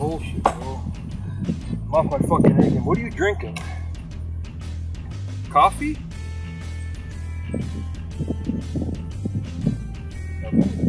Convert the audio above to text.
bullshit, bro. I'm off my fucking egg. What are you drinking? Coffee? Okay.